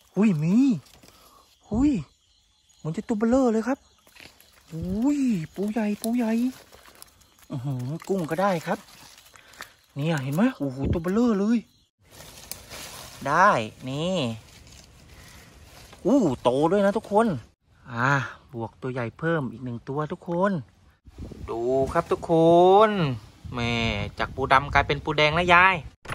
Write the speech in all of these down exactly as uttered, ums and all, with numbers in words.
หุยมีหุยมันจะตัวเบลอเลยครับหุยปูใหญ่ปูใหญ่อือหือกุ้งก็ได้ครับเนี่ยเห็นไหมโอ้โหตัวเบลอเลยได้นี่อู้โตด้วยนะทุกคนอ่าบวกตัวใหญ่เพิ่มอีกหนึ่งตัวทุกคนดูครับทุกคนแม่จากปูดำกลายเป็นปูแดงแล้วยาย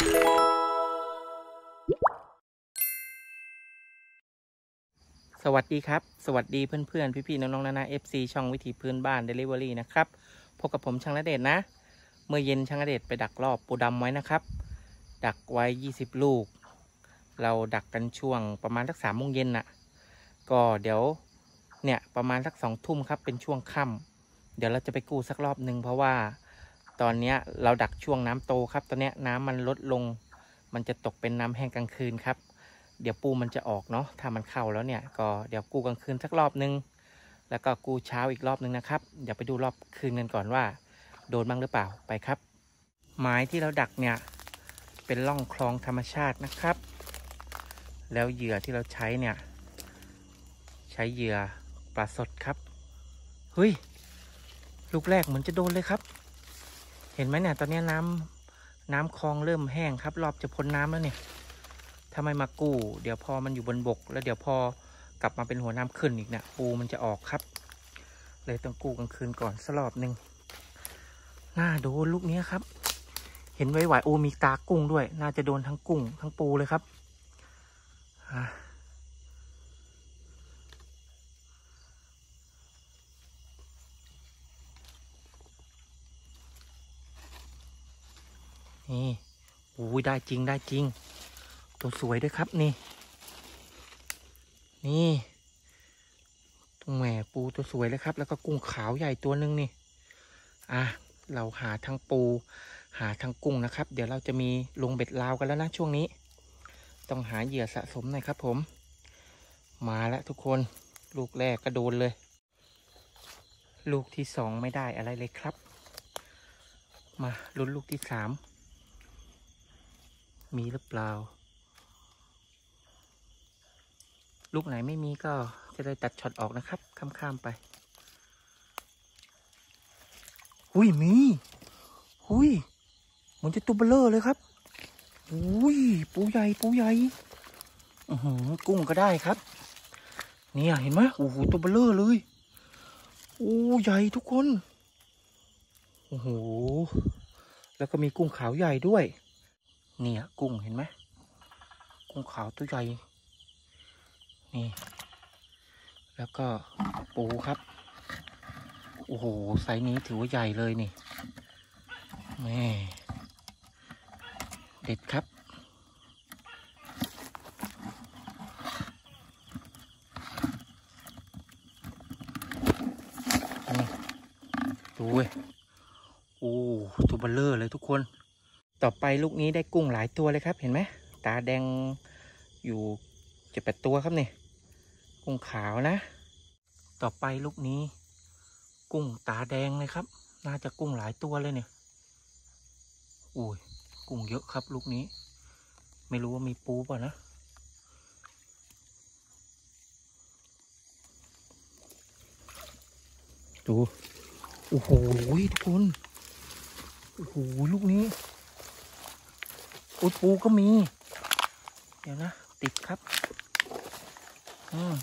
สวัสดีครับสวัสดีเพื่อนๆพี่ๆน้องๆนานาเอฟซีช่องวิถีพื้นบ้านเดลิเวอรี่นะครับพบกับผมช่างณเดชน์นะเมื่อเย็นช่างณเดชน์ไปดักรอบปูดำไว้นะครับดักไว้ยี่สิบลูกเราดักกันช่วงประมาณสักสามโมงเย็นน่ะก็เดี๋ยวเนี่ยประมาณสักสองทุ่มครับเป็นช่วงค่ำเดี๋ยวเราจะไปกู้สักรอบหนึ่งเพราะว่าตอนนี้เราดักช่วงน้ำโตครับตอนนี้น้ำมันลดลงมันจะตกเป็นน้ำแห้งกลางคืนครับเดี๋ยวปูมันจะออกเนาะถ้ามันเข้าแล้วเนี่ยก็เดี๋ยวกู้กลางคืนสักรอบนึงแล้วก็กู้เช้าอีกรอบนึงนะครับเดี๋ยวไปดูรอบคืนกันก่อนว่าโดนบ้างหรือเปล่าไปครับไม้ที่เราดักเนี่ยเป็นร่องคลองธรรมชาตินะครับแล้วเหยื่อที่เราใช้เนี่ยใช้เหยื่อปลาสดครับเฮ้ยลูกแรกเหมือนจะโดนเลยครับเห็นไหมเนี่ยตอนนี้น้ำน้ำคลองเริ่มแห้งครับรอบจะพ้นน้ำแล้วเนี่ยถ้าไม่มากู้เดี๋ยวพอมันอยู่บนบกแล้วเดี๋ยวพอกลับมาเป็นหัวน้ำขึ้นอีกเนี่ยปูมันจะออกครับเลยต้องกู้กลางคืนก่อนสักรอบหนึ่งน่าโดนลูกนี้ครับเห็นไวๆโอ้มีตากุ้งด้วยน่าจะโดนทั้งกุ้งทั้งปูเลยครับนี่โอ้ยได้จริงได้จริงตัวสวยด้วยครับนี่นี่ตรงแหมปูตัวสวยเลยครับแล้วก็กุ้งขาวใหญ่ตัวนึงนี่อ่ะเราหาทั้งปูหาทั้งกุ้งนะครับเดี๋ยวเราจะมีลงเบ็ดลาวกันแล้วนะช่วงนี้ต้องหาเหยื่อสะสมหน่อยครับผมมาแล้วทุกคนลูกแรกก็โดนเลยลูกที่สองไม่ได้อะไรเลยครับมาลุ้นลูกที่สามมีหรือเปล่าลูกไหนไม่มีก็จะได้ตัดช็อตออกนะครับข้ามๆไปหุยมีหุยมันจะตัวเบลอเลยครับหุยปูใหญ่ปูใหญ่อือหือกุ้งก็ได้ครับเนี่ยเห็นไหมโอ้โหตัวเบลอเลยโอ้ใหญ่ทุกคนโอ้โหแล้วก็มีกุ้งขาวใหญ่ด้วยเนี่ยกุ้งเห็นไหมกุ้งขาวตัวใหญ่นี่แล้วก็ปูครับโอ้โหไซส์นี้ถือว่าใหญ่เลยนี่แม่เด็ดครับนี่ดูเว้ยโอ้ตัวเบลเลอร์เลยทุกคนต่อไปลูกนี้ได้กุ้งหลายตัวเลยครับเห็นไหมตาแดงอยู่เจ็ดแปดตัวครับนี่กุ้งขาวนะต่อไปลูกนี้กุ้งตาแดงเลยครับน่าจะกุ้งหลายตัวเลยเนี่ยอุ้ยกุ้งเยอะครับลูกนี้ไม่รู้ว่ามีปูป่ะนะดูโอ้โหทุกคนโอ้โหลูกนี้อุ้ยปูก็มีเดี๋ยวนะติดครับอืม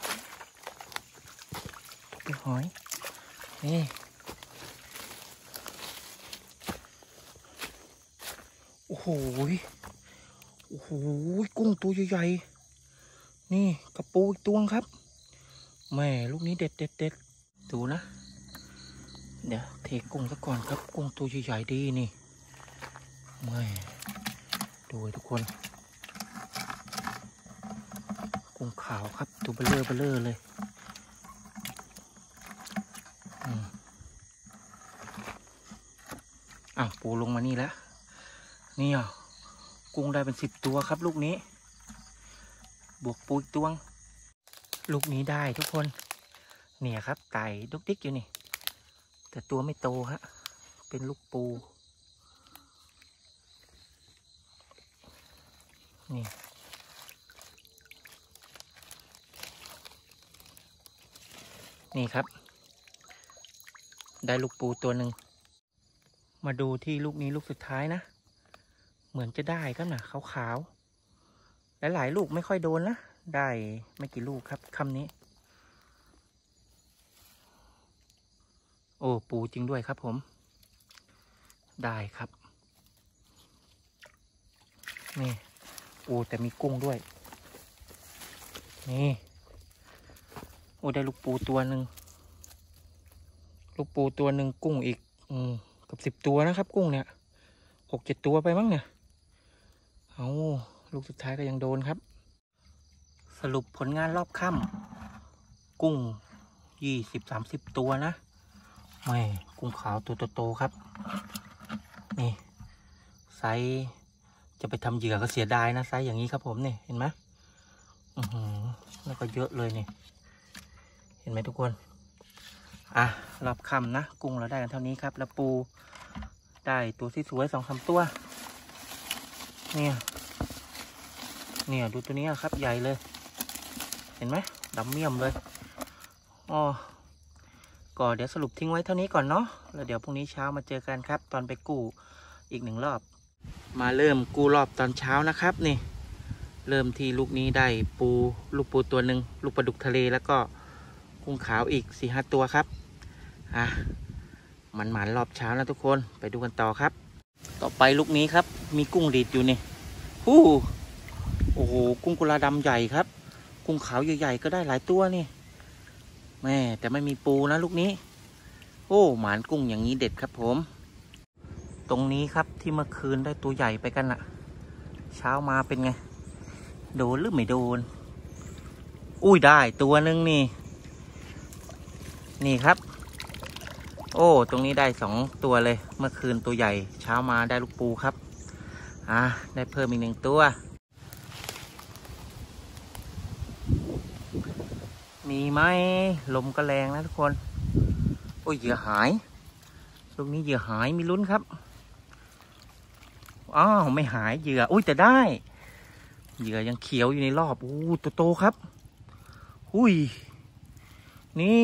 ไปหอยนี่โอ้โหโอ้โหกุ้งตัวใหญ่ๆนี่กระปูอีกตัวครับแม่ลูกนี้เด็ดเด็ดเด็ดดูนะเดี๋ยวเทกุ้งซะก่อนครับกุ้งตัวใหญ่ๆดีนี่แม่ดูทุกคนกุ้งขาวครับตัวเบลอเบลอเลยอ้าวปูลงมานี่แล้วนี่อ่ะกุ้งได้เป็นสิบตัวครับลูกนี้บวกปูอีกตัวลูกนี้ได้ทุกคนเนี่ยครับไต่ดุกดิกอยู่นี่แต่ตัวไม่โตฮะเป็นลูกปูนี่นี่ครับได้ลูกปูตัวหนึ่งมาดูที่ลูกนี้ลูกสุดท้ายนะเหมือนจะได้ครับนะขาวๆหลายๆลูกไม่ค่อยโดนนะได้ไม่กี่ลูกครับคำนี้โอ้ปูจริงด้วยครับผมได้ครับนี่ปูแต่มีกุ้งด้วยนี่โอ้ได้ลูกปูตัวหนึ่งลูกปูตัวหนึ่งกุ้งอีกอืมกับสิบตัวนะครับกุ้งเนี่ยหกเจ็ดตัวไปมั้งเนี่ยเอาลูกสุดท้ายก็ยังโดนครับสรุปผลงานรอบค่ำกุ้งยี่สิบสามสิบตัวนะไม่กุ้งขาวตัวโตๆครับนี่ไซส์จะไปทำเหยื่อก็เสียดายนะไซส์อย่างนี้ครับผมนี่เห็นไหมอือหือแล้วก็เยอะเลยนี่เห็นไหมทุกคนอ่ะรอบค่ำนะกุ้งเราได้กันเท่านี้ครับแล้วปูได้ตัวที่สวยสองสามตัวเนี่ยเนี่ยดูตัวนี้ครับใหญ่เลยเห็นไหมดำเมี่ยมเลยอ๋อก็เดี๋ยวสรุปทิ้งไว้เท่านี้ก่อนเนาะแล้วเดี๋ยวพรุ่งนี้เช้ามาเจอกันครับตอนไปกู้อีกหนึ่งรอบมาเริ่มกู้รอบตอนเช้านะครับนี่เริ่มที่ลูกนี้ได้ปูลูกปูตัวหนึ่งลูกปลาดุกทะเลแล้วก็กุ้งขาวอีกสี่ห้าตัวครับอ่ะมันหมานรอบเช้านะทุกคนไปดูกันต่อครับต่อไปลูกนี้ครับมีกุ้งดีดอยู่นี่ฮู้โอ้โหกุ้งกุลาดำใหญ่ครับกุ้งขาวใหญ่ๆก็ได้หลายตัวนี่แม่แต่ไม่มีปูนะลูกนี้โอ้หมานกุ้งอย่างนี้เด็ดครับผมตรงนี้ครับที่เมื่อคืนได้ตัวใหญ่ไปกันอะเช้ามาเป็นไงโดนหรือไม่โดนอุ้ยได้ตัวนึงนี่นี่ครับโอ้ตรงนี้ได้สองตัวเลยเมื่อคืนตัวใหญ่เช้ามาได้ลูกปูครับอ่ะได้เพิ่มอีกหนึ่งตัวมีไหมลมก็แรงนะทุกคนโอ้ยเหยื่อหายลูกนี้เหยื่อหายมีลุ้นครับอ้าวไม่หายเหยื่ออุ้ยแต่ได้เหยื่อยังเขียวอยู่ในรอบอู้ตัวโตครับอุ้ยนี่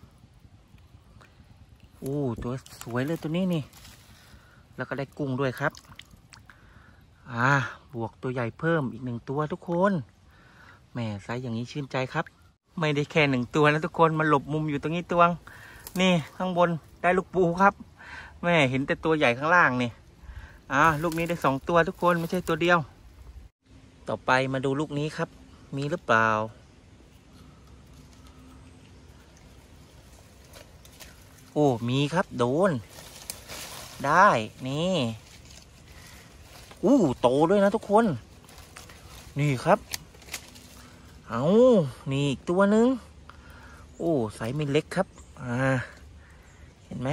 อู้ตัวสวยเลยตัวนี้นี่แล้วก็ได้กุ้งด้วยครับอ่าบวกตัวใหญ่เพิ่มอีกหนึ่งตัวทุกคนแม่ไซส์อย่างนี้ชื่นใจครับไม่ได้แค่หนึ่งตัวนะทุกคนมาหลบมุมอยู่ตรงนี้ตัวนี่ข้างบนได้ลูกปูครับแม่เห็นแต่ตัวใหญ่ข้างล่างนี่อ่าลูกนี้ได้สองตัวทุกคนไม่ใช่ตัวเดียวต่อไปมาดูลูกนี้ครับมีหรือเปล่าโอ้มีครับโดนได้นี่อู้โตด้วยนะทุกคนนี่ครับเอานี่อีกตัวนึงโอ้ไซส์ไม่เล็กครับอ่าเห็นไหม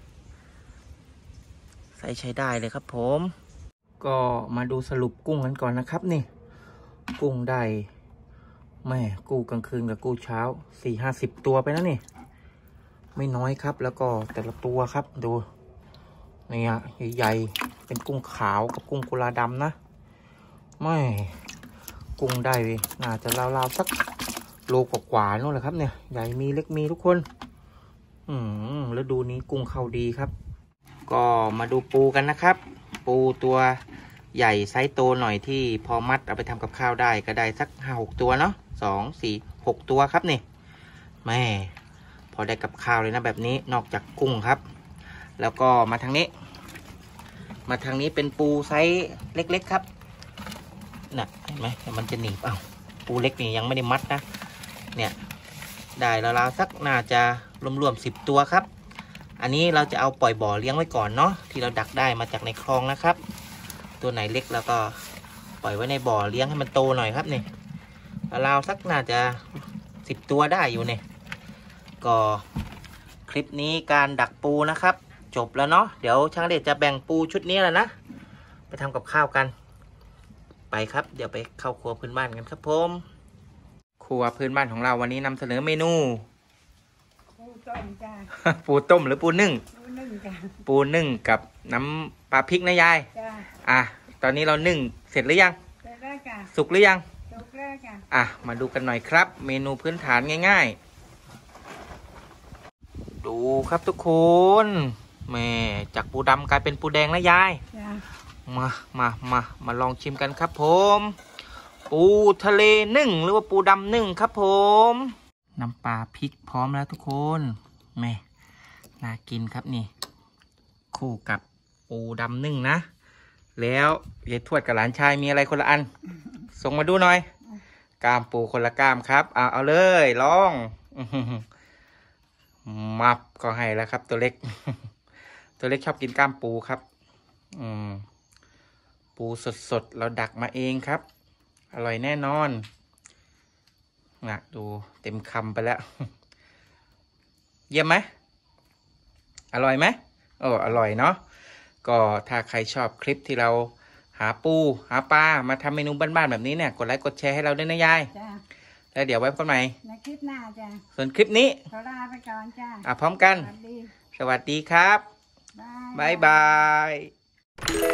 ไซส์ใช้ได้เลยครับผมก็มาดูสรุปกุ้งกันก่อนนะครับนี่กุ้งได้แม่กู้กลางคืนกับกู้เช้าสี่ห้าสิบตัวไปนะนี่ไม่น้อยครับแล้วก็แต่ละตัวครับดูนี่ฮะใหญ่ๆเป็นกุ้งขาวกับกุ้งกุลาดำนะไม่กุ้งได้น่าจะราวๆสักโลกว่าๆนู่นแหละครับเนี่ยใหญ่มีเล็กมีทุกคนอืมแล้วดูนี้กุ้งเข้าดีครับก็มาดูปูกันนะครับปูตัวใหญ่ไซส์โตหน่อยที่พอมัดเอาไปทำกับข้าวได้ก็ได้สักห้าหกตัวเนาะสองสี่หกตัวครับนี่แม่พอได้กับข้าวเลยนะแบบนี้นอกจากกุ้งครับแล้วก็มาทางนี้มาทางนี้เป็นปูไซส์เล็กๆครับน่ะเห็นไหมมันจะหนีบเอาปูเล็กนี่ยังไม่ได้มัดนะเนี่ยได้ราวๆสักน่าจะรวมๆสิบตัวครับอันนี้เราจะเอาปล่อยบ่อเลี้ยงไว้ก่อนเนาะที่เราดักได้มาจากในคลองนะครับตัวไหนเล็กแล้วก็ปล่อยไว้ในบ่อเลี้ยงให้มันโตหน่อยครับนี่ราวๆสักน่าจะสิบตัวได้อยู่เนี่ยก็คลิปนี้การดักปูนะครับจบแล้วเนาะเดี๋ยวช่างเดชจะแบ่งปูชุดนี้แหละนะไปทำกับข้าวกันไปครับเดี๋ยวไปเข้าครัวพื้นบ้านกันครับผมครัวพื้นบ้านของเราวันนี้นำเสนอเมนูปูต้มจ้า ปูต้มหรือปูนึ่งปูนึ่งจ้าปูนึ่งกับน้ำปลาพริกนะยายจ้าอ่ะตอนนี้เรานึ่งเสร็จหรือยังเสร็จแล้วจ้าสุกหรือยังสุกแล้วจ้าอ่ะมาดูกันหน่อยครับเมนูพื้นฐานง่ายๆปูครับทุกคนแม่จากปูดำกลายเป็นปูแดงนะยายมามามามาลองชิมกันครับผมปูทะเลนึ่งหรือว่าปูดำนึ่งครับผมน้ำปลาพริกพร้อมแล้วทุกคนแม่น่ากินครับนี่คู่กับปูดำนึ่งนะแล้วยายทวดกับหลานชายมีอะไรคนละอันส่งมาดูหน่อยกล้ามปูคนละกล้ามครับเอาเอาเลยลองมับก็ให้แล้วครับตัวเล็ก ตัวเล็กชอบกินกล้ามปูครับอืมปูสดๆเราดักมาเองครับอร่อยแน่นอนนะดูเต็มคำไปแล้ว เยี่ยมไหมอร่อยไหมโอ้อร่อยเนาะก็ถ้าใครชอบคลิปที่เราหาปูหาปลามาทำเมนูบ้านๆแบบนี้เนี่ยกดไลค์กดแชร์ให้เราด้วยนะยายแล้วเดี๋ยวไว้พบกันใหม่ในคลิปหน้าจ้ะส่วนคลิปนี้ขอลาไปก่อนจ้ะอ่ะพร้อมกันสวัสดีสวัสดีครับบ๊ายบาย